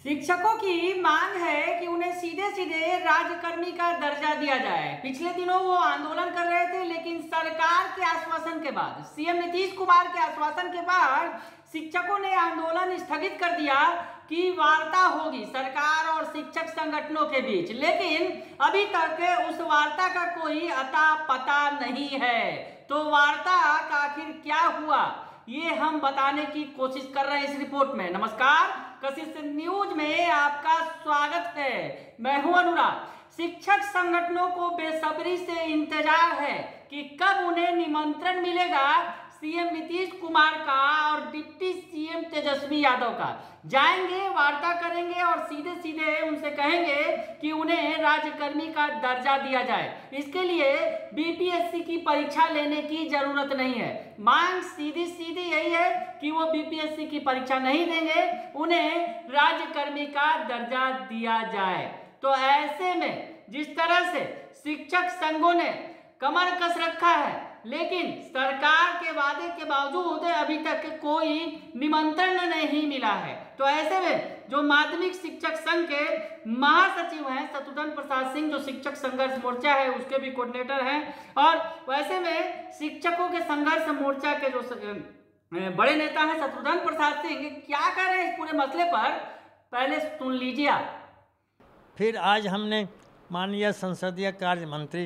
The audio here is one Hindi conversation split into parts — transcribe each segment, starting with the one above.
शिक्षकों की मांग है कि उन्हें सीधे सीधे राज्यकर्मी का दर्जा दिया जाए। पिछले दिनों वो आंदोलन कर रहे थे, लेकिन सरकार के आश्वासन के बाद, सीएम नीतीश कुमार के आश्वासन के बाद शिक्षकों ने आंदोलन स्थगित कर दिया कि वार्ता होगी सरकार और शिक्षक संगठनों के बीच। लेकिन अभी तक उस वार्ता का कोई अता पता नहीं है। तो वार्ता का आखिर क्या हुआ, ये हम बताने की कोशिश कर रहे हैं इस रिपोर्ट में। नमस्कार, कशिश न्यूज में आपका स्वागत है। मैं हूं अनुराग। शिक्षक संगठनों को बेसब्री से इंतजार है कि कब उन्हें निमंत्रण मिलेगा सीएम नीतीश कुमार का और डिप्टी सीएम तेजस्वी यादव का। जाएंगे, वार्ता करेंगे और सीधे सीधे उनसे कहेंगे कि उन्हें राज्यकर्मी का दर्जा दिया जाए। इसके लिए बीपीएससी की परीक्षा लेने की जरूरत नहीं है। मांग सीधी सीधी यही है कि वो बीपीएससी की परीक्षा नहीं देंगे, उन्हें राज्यकर्मी का दर्जा दिया जाए। तो ऐसे में जिस तरह से शिक्षक संघों ने कमर कस रखा है, लेकिन सरकार के वादे के बावजूद अभी तक कोई निमंत्रण नहीं मिला है। तो ऐसे में जो माध्यमिक शिक्षक संघ के महासचिव हैं शत्रुघ्न प्रसाद सिंह, जो शिक्षक संघर्ष मोर्चा है उसके भी कोऑर्डिनेटर हैं, और वैसे में शिक्षकों के संघर्ष मोर्चा के जो बड़े नेता हैं शत्रुघ्न प्रसाद सिंह, क्या कह रहे हैं इस पूरे मसले पर, पहले सुन लीजिए आप। फिर आज हमने माननीय संसदीय कार्य मंत्री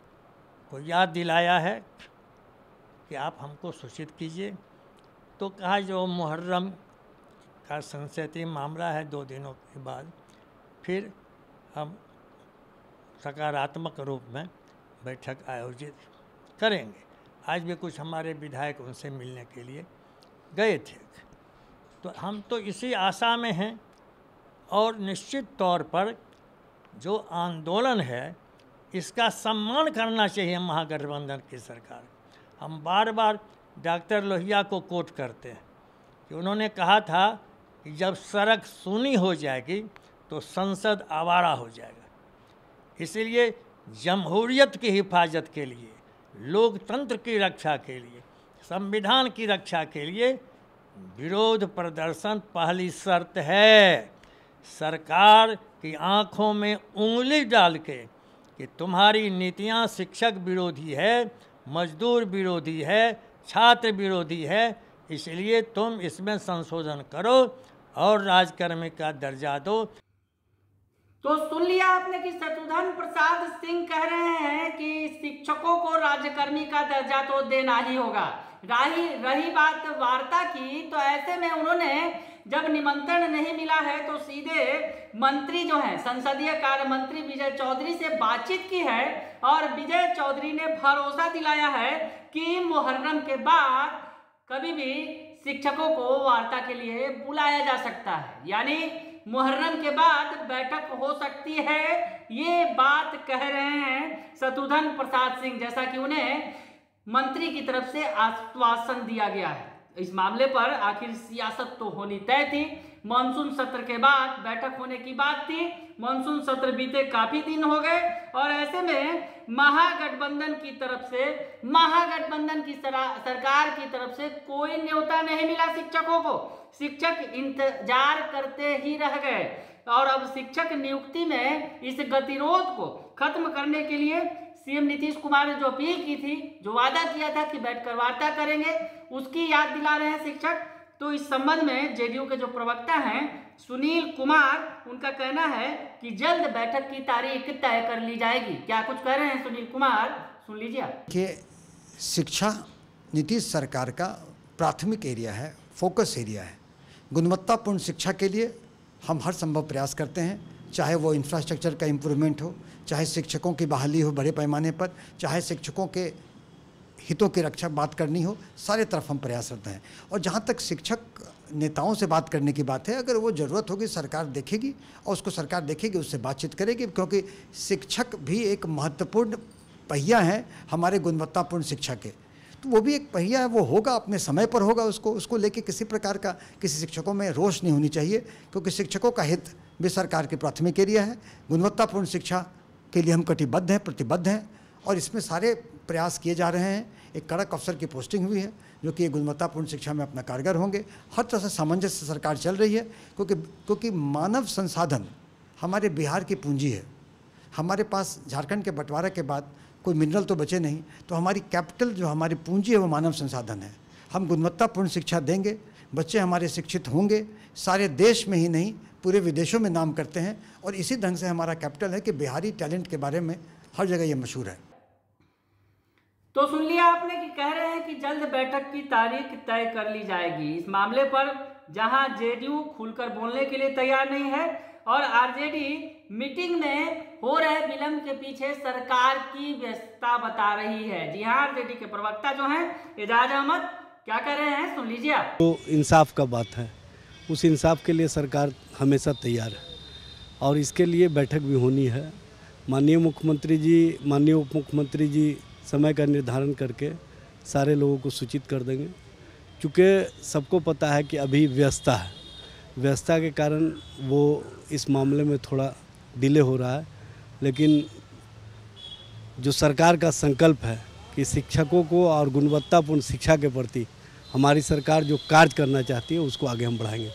को याद दिलाया है कि आप हमको सूचित कीजिए। तो कहा जो मुहर्रम का संसदीय मामला है 2 दिनों के बाद फिर हम सकारात्मक रूप में बैठक आयोजित करेंगे। आज भी कुछ हमारे विधायक उनसे मिलने के लिए गए थे। तो हम तो इसी आशा में हैं और निश्चित तौर पर जो आंदोलन है इसका सम्मान करना चाहिए महागठबंधन की सरकार। हम बार बार डॉक्टर लोहिया को कोट करते हैं कि उन्होंने कहा था कि जब सड़क सूनी हो जाएगी तो संसद आवारा हो जाएगा। इसलिए जमहूरियत की हिफाजत के लिए, लोकतंत्र की रक्षा के लिए, संविधान की रक्षा के लिए विरोध प्रदर्शन पहली शर्त है। सरकार की आंखों में उंगली डाल के कि तुम्हारी नीतियां शिक्षक विरोधी है, मजदूर विरोधी है, छात्र विरोधी है, इसलिए तुम इसमें संशोधन करो और राज्यकर्मी का दर्जा दो। तो सुन लिया आपने कि शत्रुघ्न प्रसाद सिंह कह रहे हैं कि शिक्षकों को राज्यकर्मी का दर्जा तो देना ही होगा। रही बात वार्ता की, तो ऐसे में उन्होंने जब निमंत्रण नहीं मिला है तो सीधे मंत्री जो हैं संसदीय कार्य मंत्री विजय चौधरी से बातचीत की है, और विजय चौधरी ने भरोसा दिलाया है कि मुहर्रम के बाद कभी भी शिक्षकों को वार्ता के लिए बुलाया जा सकता है। यानी मुहर्रम के बाद बैठक हो सकती है, ये बात कह रहे हैं शत्रुघ्न प्रसाद सिंह, जैसा कि उन्हें मंत्री की तरफ से आश्वासन दिया गया है। इस मामले पर आखिर सियासत तो होनी तय थी। मानसून सत्र के बाद बैठक होने की बात थी। मानसून सत्र बीते काफी दिन हो गए, और ऐसे में महागठबंधन की तरफ से, महागठबंधन की सरकार की तरफ से कोई न्योता नहीं मिला शिक्षकों को। शिक्षक इंतजार करते ही रह गए, और अब शिक्षक नियुक्ति में इस गतिरोध को खत्म करने के लिए सीएम नीतीश कुमार ने जो अपील की थी, जो वादा किया था कि बैठकर वार्ता करेंगे, उसकी याद दिला रहे हैं शिक्षक। तो इस संबंध में जेडीयू के जो प्रवक्ता हैं सुनील कुमार, उनका कहना है कि जल्द बैठक की तारीख तय कर ली जाएगी। क्या कुछ कह रहे हैं सुनील कुमार, सुन लीजिए। कि शिक्षा नीतीश सरकार का प्राथमिक एरिया है, फोकस एरिया है। गुणवत्तापूर्ण शिक्षा के लिए हम हर संभव प्रयास करते हैं, चाहे वो इंफ्रास्ट्रक्चर का इम्प्रूवमेंट हो, चाहे शिक्षकों की बहाली हो बड़े पैमाने पर, चाहे शिक्षकों के हितों की रक्षा बात करनी हो, सारे तरफ हम प्रयास करते हैं। और जहाँ तक शिक्षक नेताओं से बात करने की बात है, अगर वो ज़रूरत होगी सरकार देखेगी, और उसको सरकार देखेगी, उससे बातचीत करेगी, क्योंकि शिक्षक भी एक महत्वपूर्ण पहिया है हमारे गुणवत्तापूर्ण शिक्षा के। तो वो भी एक पहिया है, वो होगा, अपने समय पर होगा। उसको लेके किसी प्रकार का किसी शिक्षकों में रोष नहीं होनी चाहिए, क्योंकि शिक्षकों का हित भी सरकार की प्राथमिक एरिया है। गुणवत्तापूर्ण शिक्षा के लिए हम कटिबद्ध हैं, प्रतिबद्ध हैं, और इसमें सारे प्रयास किए जा रहे हैं। एक कड़क अफसर की पोस्टिंग हुई है, जो कि गुणवत्तापूर्ण शिक्षा में अपना कारगर होंगे। हर तरह से सामंजस्य सरकार चल रही है, क्योंकि मानव संसाधन हमारे बिहार की पूंजी है। हमारे पास झारखंड के बंटवारे के बाद कोई मिनरल तो बचे नहीं, तो हमारी कैपिटल जो हमारी पूंजी है वो मानव संसाधन है। हम गुणवत्तापूर्ण शिक्षा देंगे, बच्चे हमारे शिक्षित होंगे, सारे देश में ही नहीं पूरे विदेशों में नाम करते हैं, और इसी ढंग से हमारा कैपिटल है कि बिहारी टैलेंट के बारे में हर जगह ये मशहूर है। तो सुन लिया आपने कि कह रहे हैं कि जल्द बैठक की तारीख तय कर ली जाएगी इस मामले पर, जहां जेडीयू खुलकर बोलने के लिए तैयार नहीं है और आरजेडी मीटिंग में हो रहे विलंब के पीछे सरकार की व्यस्तता बता रही है। जी हाँ, आरजेडी के प्रवक्ता जो हैं एजाज अहमद क्या कह रहे हैं, सुन लीजिए आप। तो इंसाफ का बात है, उस इंसाफ के लिए सरकार हमेशा तैयार है और इसके लिए बैठक भी होनी है। माननीय मुख्यमंत्री जी, माननीय उप मुख्यमंत्री जी समय का निर्धारण करके सारे लोगों को सूचित कर देंगे, क्योंकि सबको पता है कि अभी व्यस्तता है, व्यस्तता के कारण वो इस मामले में थोड़ा डिले हो रहा है। लेकिन जो सरकार का संकल्प है कि शिक्षकों को और गुणवत्तापूर्ण शिक्षा के प्रति हमारी सरकार जो कार्य करना चाहती है उसको आगे हम बढ़ाएंगे।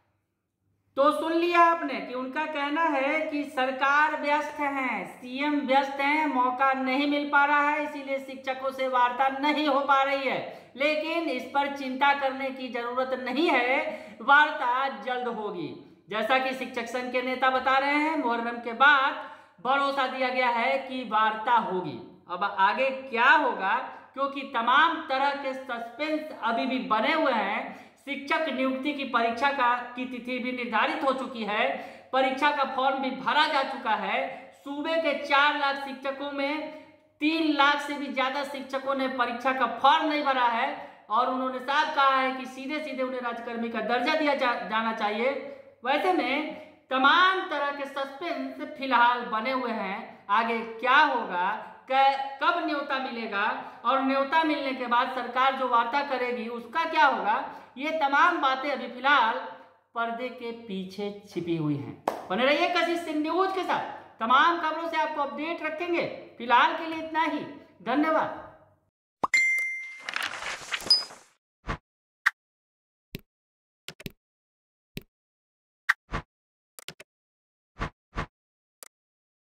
तो सुन लिया आपने कि उनका कहना है कि सरकार व्यस्त है, सीएम व्यस्त हैं, मौका नहीं मिल पा रहा है, इसीलिए शिक्षकों से वार्ता नहीं हो पा रही है। लेकिन इस पर चिंता करने की जरूरत नहीं है, वार्ता जल्द होगी। जैसा कि शिक्षक संघ के नेता बता रहे हैं, मुहर्रम के बाद भरोसा दिया गया है कि वार्ता होगी। अब आगे क्या होगा, क्योंकि तमाम तरह के सस्पेंस अभी भी बने हुए हैं। शिक्षक नियुक्ति की परीक्षा की तिथि भी निर्धारित हो चुकी है, परीक्षा का फॉर्म भी भरा जा चुका है। सूबे के 4 लाख शिक्षकों में 3 लाख से भी ज्यादा शिक्षकों ने परीक्षा का फॉर्म नहीं भरा है और उन्होंने साफ कहा है कि सीधे सीधे उन्हें राज्यकर्मी का दर्जा दिया जाना चाहिए। वैसे में तमाम तरह के सस्पेंस फिलहाल बने हुए हैं। आगे क्या होगा, कब न्योता मिलेगा और न्योता मिलने के बाद सरकार जो वार्ता करेगी उसका क्या होगा, ये तमाम बातें अभी फिलहाल पर्दे के पीछे छिपी हुई हैं। बने रहिए कशिश न्यूज के साथ, तमाम खबरों से आपको अपडेट रखेंगे। फिलहाल के लिए इतना ही, धन्यवाद।